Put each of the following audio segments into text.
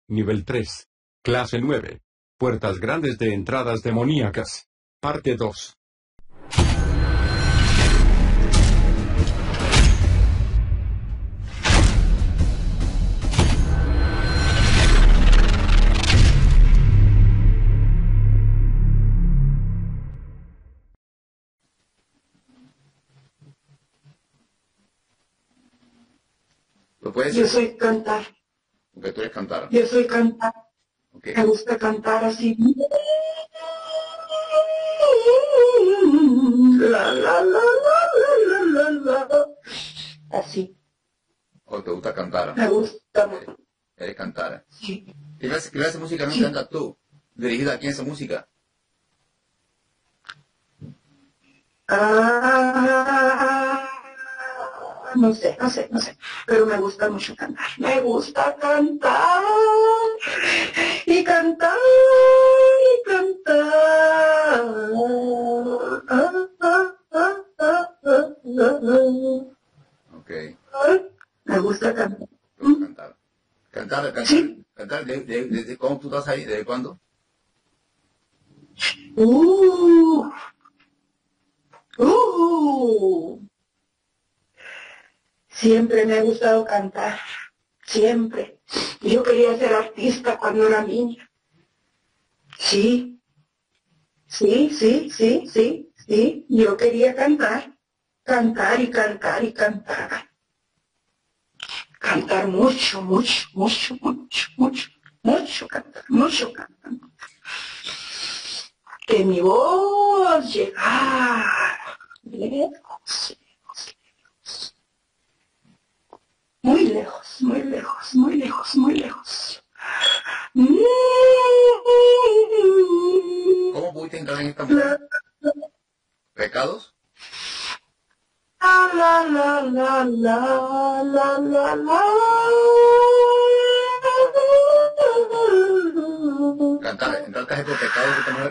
Nivel 3. Clase 9. Puertas grandes de entradas demoníacas. Parte 2. ¿Lo puedes Yo decir? soy cantar. Porque tú eres cantar. Yo soy cantar. Okay. Me gusta cantar así. La, la, la, la, la, la, la. Así. ¿O te gusta cantar? Me gusta. Eres cantar. Sí. ¿Qué clase de música no Sí. cantas tú? ¿Dirigida a quién esa música? No sé. Pero me gusta mucho cantar. Me gusta cantar. Y cantar. Y cantar. Ok. Me gusta cantar. Te gusta cantar. Cantar, Sí. cantar. ¿Desde cómo tú estás ahí? ¿Desde cuándo? Uh, uh. Siempre me ha gustado cantar, siempre. Yo quería ser artista cuando era niña. Sí, sí. Yo quería cantar, cantar y cantar y cantar. Cantar mucho, cantar. Que mi voz llegara lejos. Muy lejos. ¿Cómo pudiste entrar en esta música? ¿Pecados? La. Cantar, entraste por pecados de esta mujer.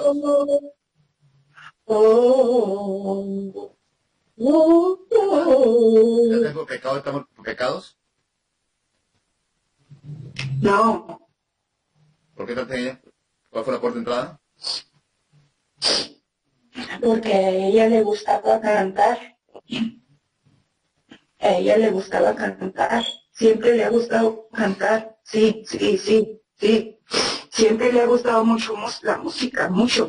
¿Entraste por pecados de esta mujer? ¿Por pecados? No, ¿Por qué entraste en ella? ¿Cuál fue la puerta de entrada? porque a ella le gustaba cantar. A ella le gustaba cantar. Siempre le ha gustado cantar. Sí. Siempre le ha gustado mucho la música. Mucho.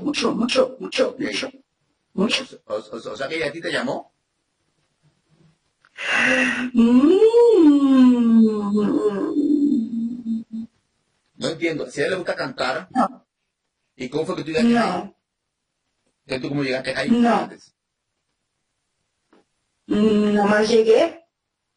O sea que ella a ti te llamó. No entiendo. Si a él le gusta cantar, No. ¿y cómo fue que tú llegaste ahí? No. ¿Que tú cómo llegaste ahí No. antes? Nomás llegué.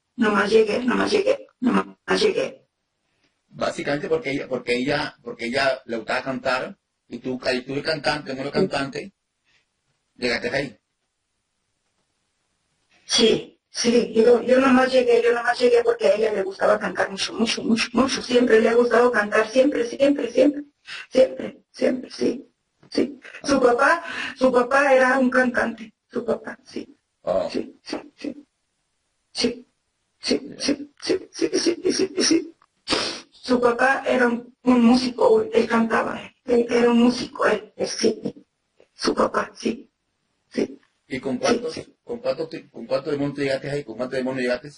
Básicamente porque ella le gustaba cantar, y tú eres cantante, no eres cantante, llegaste ahí. Sí, yo nomás llegué porque a ella le gustaba cantar mucho. Siempre le ha gustado cantar, siempre, sí. Su papá era un cantante, su papá, sí. Oh. Sí. Su papá era un músico, él cantaba, él era un músico, sí. Su papá, sí. ¿Y con cuántos demonios te llegaste ahí? ¿Con cuántos demonios llegaste?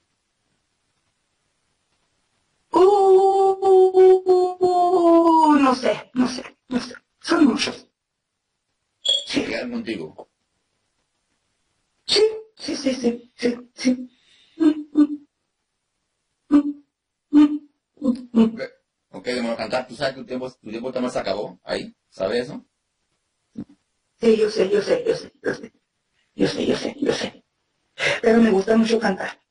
No sé. Son muchos. Sí. Llegaron contigo. Sí. Ok, demonio cantar, tú sabes que tu tiempo también se acabó ahí, ¿sabes eso? Sí, yo sé. Pero me gusta mucho cantar.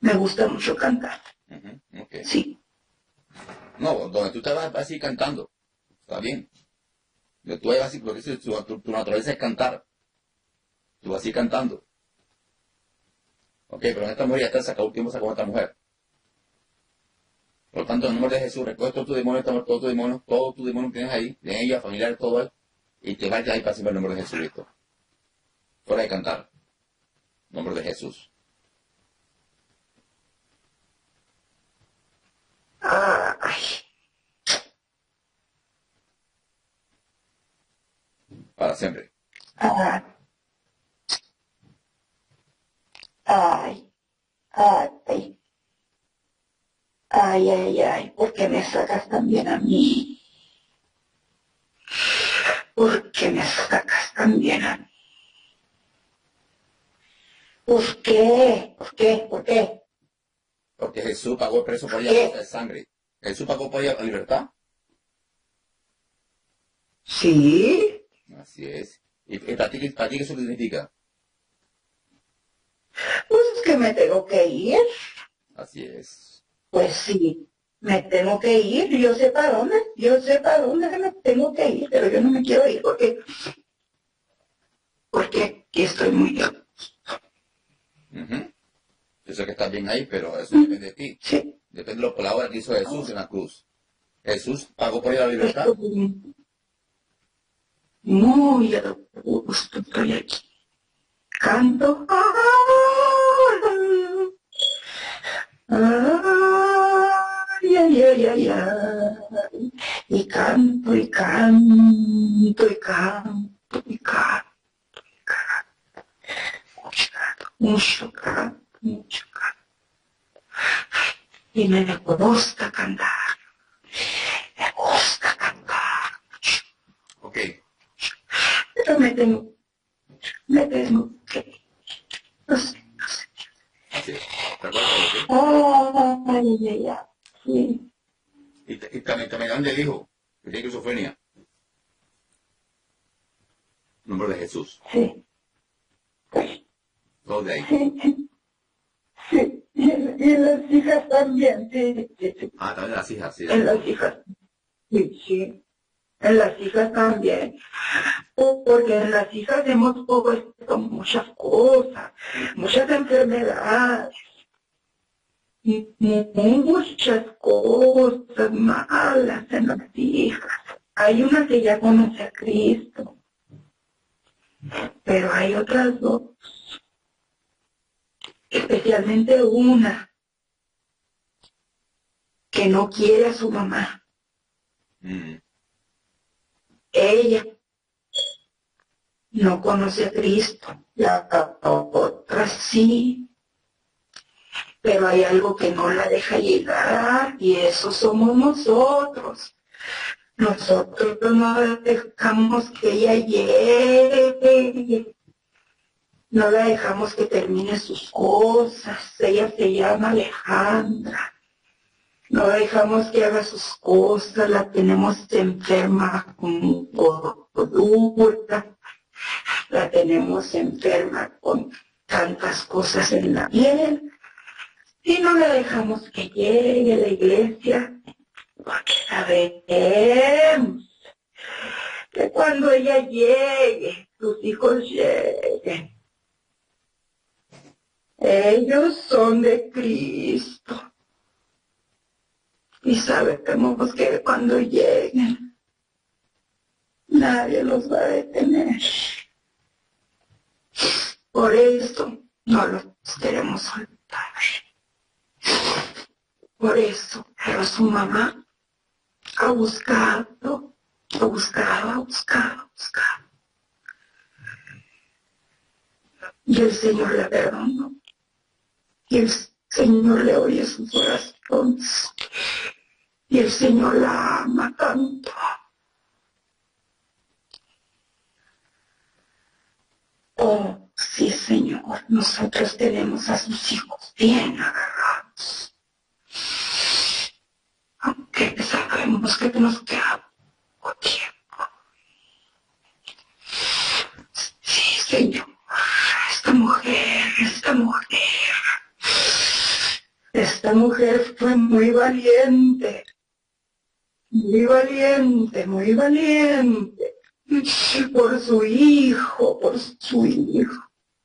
Okay. Sí. No, donde tú estabas así cantando, está bien. Tú vas así, porque tu naturaleza es cantar. Tú vas así cantando. Ok, pero en esta mujer ya está, se acabó el tiempo, se acabó esta mujer. Por lo tanto, en el nombre de Jesús, recoge todos tus demonios, todos tus demonios que tienes ahí, de ella, familiares, todo ahí, y te vayas ahí para siempre en el nombre de Jesucristo. Fuera de cantar. En nombre de Jesús. Ay. siempre. Ah, ay, ay, ay, ay, ay, ¿por qué me sacas también a mí? ¿Por qué me sacas también a mí? ¿Por qué? ¿Por qué? ¿Por qué? Porque Jesús pagó el precio por ella ¿Qué? a costa de sangre. Jesús pagó por ella la libertad. Sí, Así es. ¿Y para ti qué eso significa? pues es que me tengo que ir. Así es. Pues sí, me tengo que ir. Yo sé para dónde me tengo que ir, pero yo no me quiero ir porque aquí estoy muy bien. Ujú. Yo sé que estás bien ahí, pero eso depende de ti. Sí, Depende de la obra que hizo Jesús en la cruz. Jesús pagó por ella la libertad. estoy muy a gusto, estoy aquí. Canto. Ay, ay, ay, ay, ay. Y canto, y canto, y canto, y canto, mucho canto, mucho canto. Y me gusta cantar, me gusta cantar. Ok. Pero me tengo que, no sé. Así es. ¿Te acuerdas de lo que? Ay, ay, ay, sí, Y también grande dijo que tiene esquizofrenia. Nombre de Jesús. sí, Todo de ahí. sí, sí. Y las hijas también, sí, sí, sí. Ah, también las hijas, sí. En las hijas, sí, sí. En las hijas también. Porque en las hijas hemos puesto muchas cosas, muchas enfermedades, muchas cosas malas en las hijas. Hay una que ya conoce a Cristo, pero hay otras dos, especialmente una que no quiere a su mamá. Ella no conoce a Cristo, la otra sí, pero hay algo que no la deja llegar y eso somos nosotros. Nosotros no dejamos que ella llegue, no la dejamos que termine sus cosas. Ella se llama Alejandra. No la dejamos que haga sus cosas, la tenemos enferma con gordura, la tenemos enferma con tantas cosas en la piel y no la dejamos que llegue a la iglesia porque sabemos que cuando ella llegue, sus hijos lleguen, ellos son de Cristo y sabemos que cuando lleguen nadie los va a detener. Por eso no los queremos soltar. Por eso, pero su mamá ha buscado. Y el Señor le perdonó. Y el Señor le oye sus oraciones. Y el Señor la ama tanto. Oh, sí, Señor, nosotros tenemos a sus hijos bien agarrados. Aunque sabemos que nos queda poco tiempo. Sí, Señor, esta mujer fue muy valiente, por su hijo, por su hijo.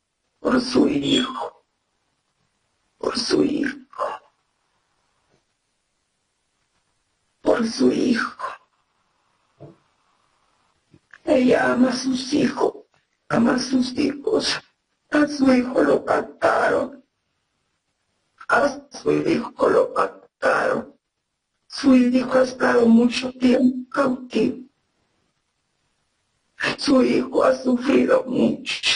Ella ama a sus hijos, a su hijo lo captaron, Su hijo ha estado mucho tiempo cautivo. Su hijo ha sufrido mucho.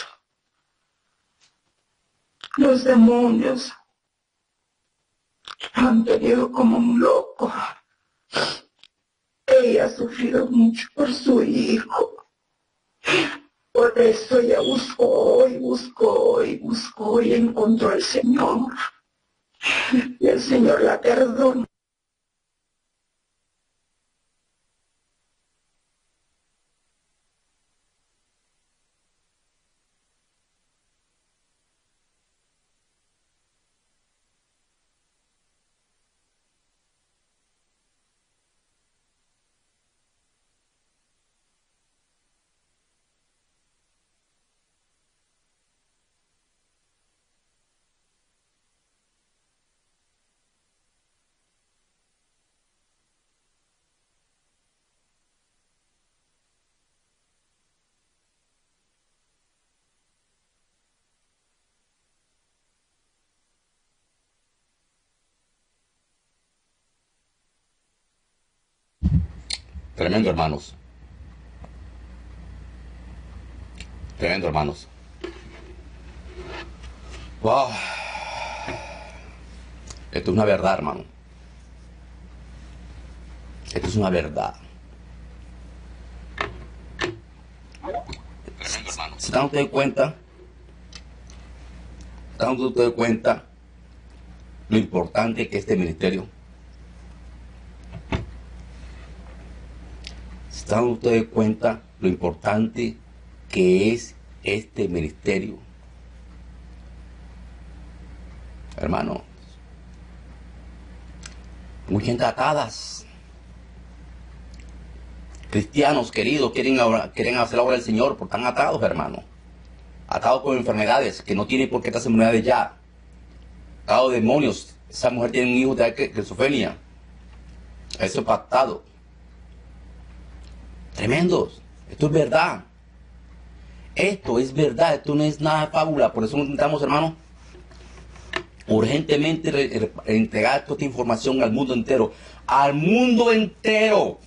Los demonios han tenido como un loco. Ella ha sufrido mucho por su hijo. Por eso ella buscó y buscó y buscó y encontró al Señor. Y el Señor la perdonó. Tremendo, hermanos. Tremendo, hermanos. Wow. Esto es una verdad, hermano. Esto es una verdad. Tremendo, hermano. ¿Se dan ustedes cuenta? ¿Se dan ustedes cuenta lo importante que es este ministerio? ¿Se dan ustedes cuenta lo importante que es este ministerio? Hermano, mucha gente atadas. Cristianos queridos quieren hacer la obra del Señor, pero están atados, hermano. Atados con enfermedades, que no tienen por qué estas enfermedades ya. Atados de demonios. Esa mujer tiene un hijo de esquizofrenia. Eso es pactado. Tremendos. Esto es verdad. Esto es verdad. Esto no es nada de fábula. Por eso necesitamos, hermano, urgentemente entregar toda esta información al mundo entero. Al mundo entero.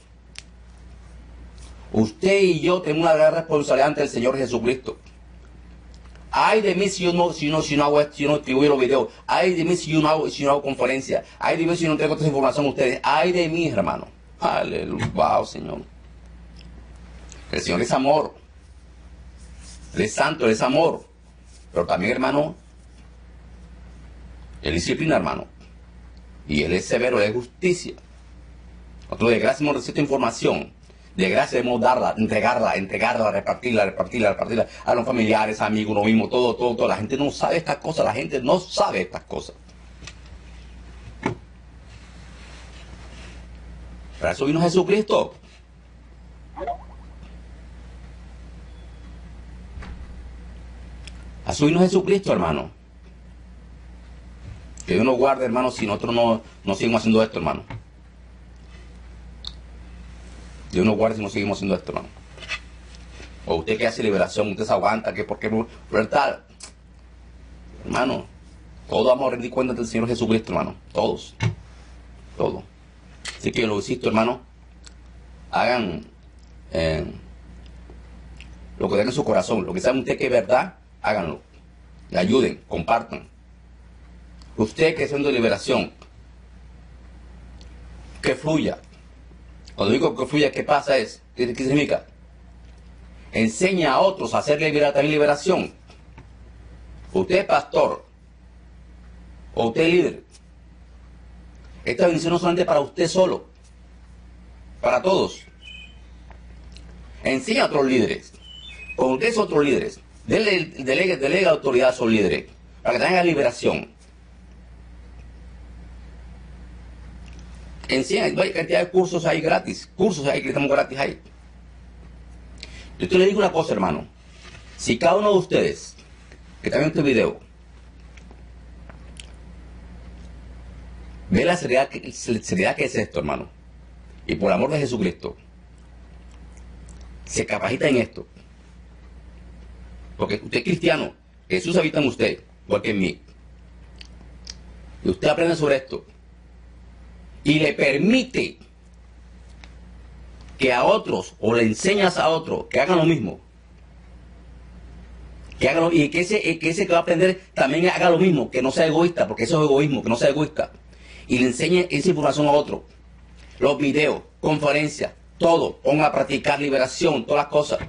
Usted y yo tenemos una gran responsabilidad ante el Señor Jesucristo. Ay de mí si yo no distribuyo los videos. Ay de mí si yo no hago conferencia. Ay de mí si yo no entrego esta información a ustedes. Ay de mí, hermano. Aleluya. Wow, Señor. El Señor es amor. Él es santo, Él es amor. Pero también, hermano, Él es disciplina, hermano. Y Él es severo, Él es justicia. Nosotros de gracia hemos recibido información. De gracia debemos darla, entregarla, repartirla a los familiares, amigos, lo mismo, todo. La gente no sabe estas cosas, la gente no sabe estas cosas. Para eso vino Jesucristo. A eso vino Jesucristo, hermano. Que Dios nos guarde, hermano, si nosotros no seguimos haciendo esto, hermano. Dios nos guarde si no seguimos haciendo esto, hermano. O usted que hace liberación, usted se aguanta, que porque verdad, hermano, todos vamos a rendir cuenta del Señor Jesucristo, hermano. Todos. Todo. Así que lo insisto, hermano, hagan lo que tengan en su corazón, lo que saben usted que es verdad, háganlo. Y ayuden, compartan. Usted que es haciendo liberación, que fluya. Cuando digo que fluya, ¿qué pasa? ¿Qué significa? Enseña a otros a hacer también liberación. Usted es pastor, o usted es líder. Esta bendición no es solamente para usted solo, para todos. Enseña a otros líderes. Cuando ustedes son otros líderes, delegue autoridad a sus líderes, para que tengan liberación. Enseña, hay cantidad de cursos ahí gratis, que estamos gratis ahí. Yo te le digo una cosa, hermano. Si cada uno de ustedes que están viendo este video ve la seriedad que es esto, hermano, y por amor de Jesucristo se capacita en esto, porque usted es cristiano, Jesús habita en usted, igual que en mí, y usted aprende sobre esto y le permite que a otros, o le enseñas a otros que hagan lo mismo, y que ese que va a aprender también haga lo mismo, que no sea egoísta, porque eso es egoísmo, que no sea egoísta, y le enseñe esa información a otro, los videos, conferencias, todo, ponga a practicar liberación, todas las cosas.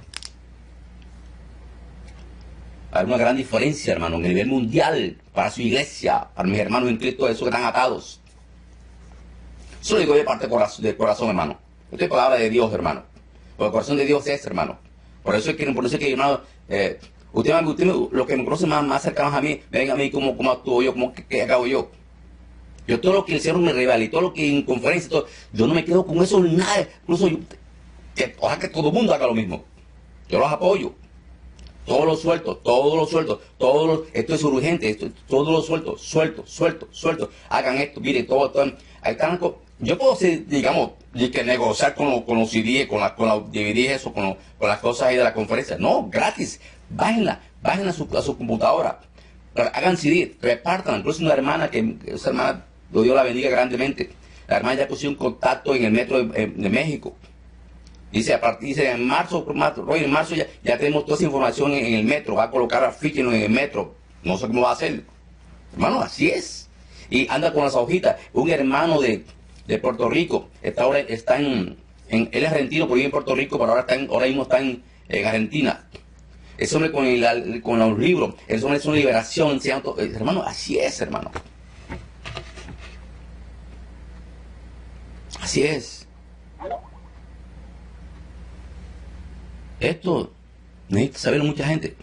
Hay una gran diferencia, hermano, en el nivel mundial, para su iglesia, para mis hermanos en Cristo, esos que están atados. Eso lo digo de parte del corazón, hermano. Esto es palabra de Dios, hermano. Porque el corazón de Dios es, hermano. Por eso es que hermano, usted, los que me conocen más cercanos a mí, me ven a mí cómo actúo yo, qué hago yo. Yo todo lo que el Señor me revela y todo lo que en conferencia, todo, yo no me quedo con eso nada. Incluso ojalá que todo el mundo haga lo mismo. Yo los apoyo. Todos los sueltos, esto es urgente, todos los sueltos, hagan esto, miren, todo, ahí están, yo puedo ser, digamos, que negociar con los CD, con los DVD, eso, con las cosas ahí de la conferencia, no, gratis, bájenla a su computadora, hagan CD, repartan, incluso una hermana, esa hermana, Dios la bendiga grandemente, la hermana ya consiguió un contacto en el metro de México. Dice, en marzo ya tenemos toda esa información en el metro, va a colocar afiches en el metro, no sé cómo va a hacer. Hermano, así es. Y anda con las hojitas. Un hermano de Puerto Rico, él es argentino, pero vive en Puerto Rico, pero ahora mismo está en Argentina. Ese hombre con los libros, ese hombre es una liberación, hermano, así es, hermano. Así es. Esto necesita saberlo mucha gente.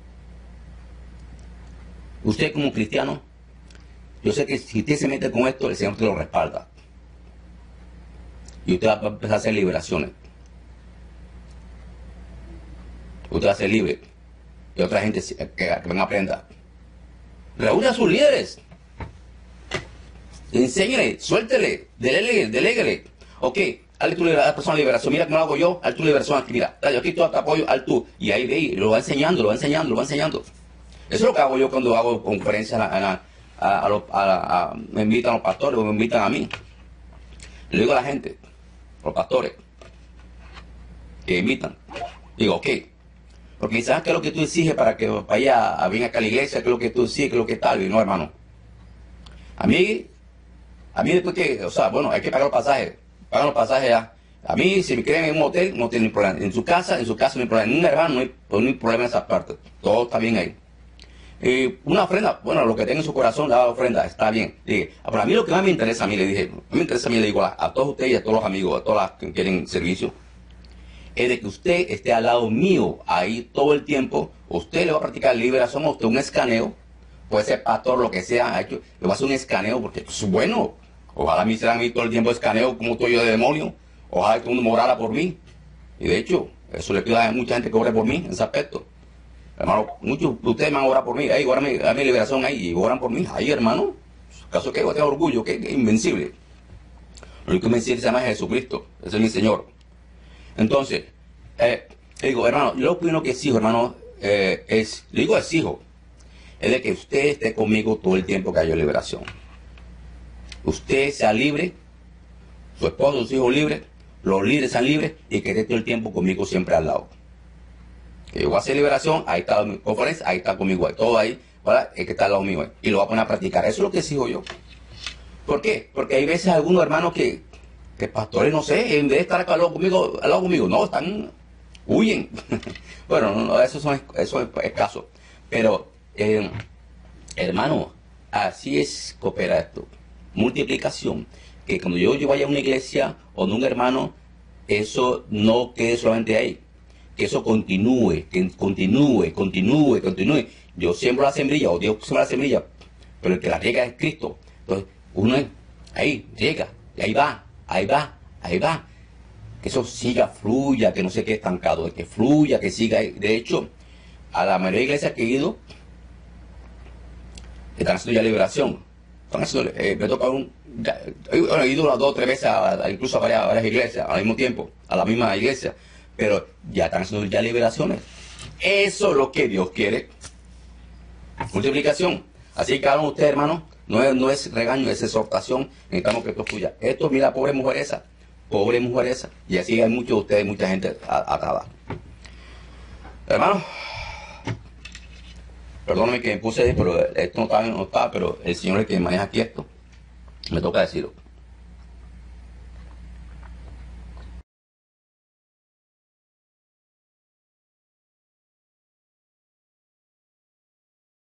Usted como cristiano, yo sé que si usted se mete con esto, el Señor te lo respalda. Y usted va a empezar a hacer liberaciones. Usted va a ser libre. Y otra gente que van a aprender. Reúne a sus líderes. Enséñale, suéltele, deléguele. Ok. Hazle tu persona liberación, mira cómo lo hago yo, haz tu liberación aquí, mira, yo aquí todo te apoyo, haz tú, y ahí ve, lo va enseñando. Eso es lo que hago yo cuando hago conferencias, me invitan los pastores o me invitan a mí. Le digo a la gente, los pastores, que invitan, digo, ok, porque ¿sabes qué es lo que tú exiges para que vaya a venir acá a la iglesia? ¿Qué es lo que tú exiges? ¿Qué es lo que tal? Y no, hermano, a mí después que, o sea, bueno, hay que pagar los pasajes. Pagan los pasajes ya. A mí, si me quieren en un hotel, no tienen problema. En su casa no hay problema. En un hermano no hay problema en esa parte. Todo está bien ahí. Una ofrenda, bueno, lo que tenga en su corazón, la ofrenda, está bien. Dije, pero a mí lo que más me interesa a mí, le digo a todos ustedes y a todos los amigos, a todas las que quieren servicio, es de que usted esté al lado mío, ahí todo el tiempo. Usted le va a practicar liberación a usted un escaneo. Puede ser pastor, lo que sea, le va a hacer un escaneo porque es bueno. Ojalá me hicieran a mí todo el tiempo escaneo como estoy yo de demonio. Ojalá que todo el mundo orara por mí. Y de hecho, eso le pido a mucha gente que ore por mí en ese aspecto. Hermano, muchos de ustedes me han orado por mí. Ahí, ahora mi liberación ahí y oran por mí. Ahí, hermano. ¿Acaso que yo tengo orgullo? Que es invencible. Lo único invencible se llama Jesucristo. Ese es mi Señor. Entonces, digo, hermano, yo lo primero que exijo, hermano, exijo, es de que usted esté conmigo todo el tiempo que haya liberación. Usted sea libre, su esposo, sus hijos libres, los líderes sean libres y que esté todo el tiempo conmigo siempre al lado. Que yo voy a hacer liberación, ahí está mi conferencia, ahí está conmigo, todo ahí, ¿verdad? Es que está al lado mío, y lo voy a poner a practicar. Eso es lo que exijo yo. ¿Por qué? Porque hay veces algunos hermanos que pastores, no sé, en vez de estar acá al lado conmigo, no, huyen. Bueno, no, eso es escaso. Pero, hermano, así es que opera esto. Multiplicación, que cuando yo vaya a una iglesia o a un hermano, eso no quede solamente ahí, que eso continúe. Yo siembro la semilla, o Dios siembra la semilla, pero el que la riega es Cristo. Entonces, uno ahí riega, y ahí va, que eso siga, fluya, que no se quede estancado, que fluya, que siga. De hecho, a la mayoría de iglesias que he ido, están haciendo ya liberación. Me toca he ido unas 2 o 3 veces incluso a varias iglesias al mismo tiempo, a la misma iglesia, pero ya están haciendo ya liberaciones. Eso es lo que Dios quiere. Multiplicación. Así que hagan ustedes, hermano, no es regaño, es exhortación. Necesitamos que esto fluya. Esto, mira, pobre mujer esa, Pobre mujer esa. Y así hay muchos de ustedes, mucha gente atada. Hermano, perdóname que me puse ahí, pero esto no está, pero el Señor es el que maneja aquí esto. Me toca decirlo.